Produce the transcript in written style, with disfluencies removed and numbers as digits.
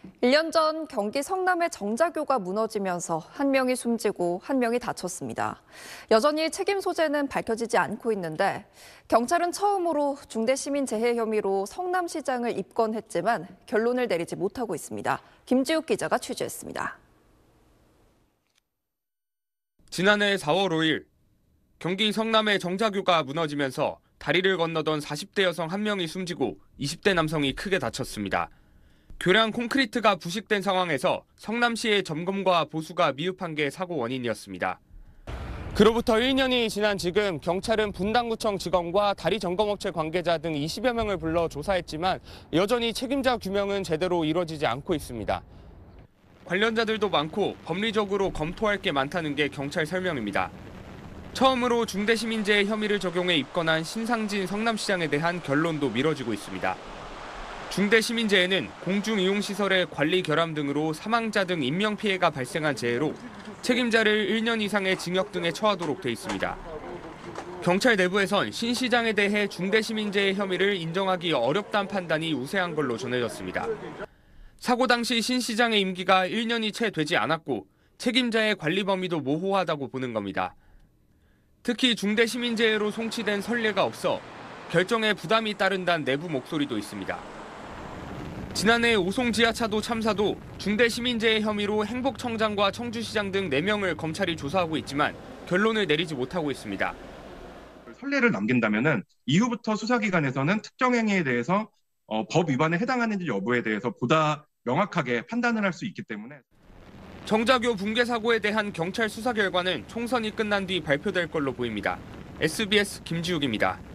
1년 전 경기 성남의 정자교가 무너지면서 한 명이 숨지고 한 명이 다쳤습니다. 여전히 책임 소재는 밝혀지지 않고 있는데 경찰은 처음으로 중대시민재해 혐의로 성남시장을 입건했지만 결론을 내리지 못하고 있습니다. 김지욱 기자가 취재했습니다. 지난해 4월 5일 경기 성남의 정자교가 무너지면서 다리를 건너던 40대 여성 한 명이 숨지고 20대 남성이 크게 다쳤습니다. 교량 콘크리트가 부식된 상황에서 성남시의 점검과 보수가 미흡한 게 사고 원인이었습니다. 그로부터 1년이 지난 지금 경찰은 분당구청 직원과 다리 점검업체 관계자 등 20여 명을 불러 조사했지만 여전히 책임자 규명은 제대로 이루어지지 않고 있습니다. 관련자들도 많고 법리적으로 검토할 게 많다는 게 경찰 설명입니다. 처음으로 중대시민재해 혐의를 적용해 입건한 신상진 성남시장에 대한 결론도 미뤄지고 있습니다. 중대시민재해는 공중이용시설의 관리 결함 등으로 사망자 등 인명피해가 발생한 재해로 책임자를 1년 이상의 징역 등에 처하도록 돼 있습니다. 경찰 내부에선 신 시장에 대해 중대시민재해 혐의를 인정하기 어렵다는 판단이 우세한 걸로 전해졌습니다. 사고 당시 신 시장의 임기가 1년이 채 되지 않았고 책임자의 관리 범위도 모호하다고 보는 겁니다. 특히 중대시민재해로 송치된 선례가 없어 결정에 부담이 따른다는 내부 목소리도 있습니다. 지난해 오송 지하차도 참사도 중대시민재해 혐의로 행복청장과 청주시장 등 4명을 검찰이 조사하고 있지만 결론을 내리지 못하고 있습니다. 선례를 남긴다면 이후부터 수사기관에서는 특정 행위에 대해서 법 위반에 해당하는지 여부에 대해서 보다 명확하게 판단을 할 수 있기 때문에 정자교 붕괴 사고에 대한 경찰 수사 결과는 총선이 끝난 뒤 발표될 걸로 보입니다. SBS 김지욱입니다.